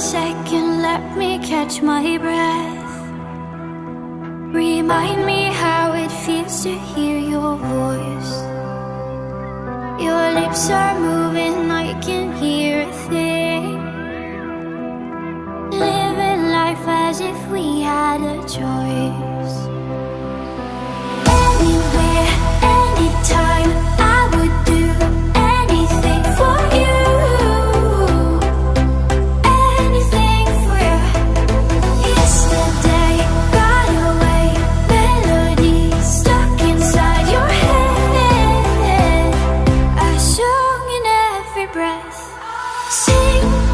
second, let me catch my breath. Remind me how it feels to hear your voice. Your lips are moving, I can hear a thing. Living life as if we had a choice. Anywhere, anytime, I would do anything for you. Anything for you. Yesterday got away, melodies stuck inside your head. A song in every breath. Sing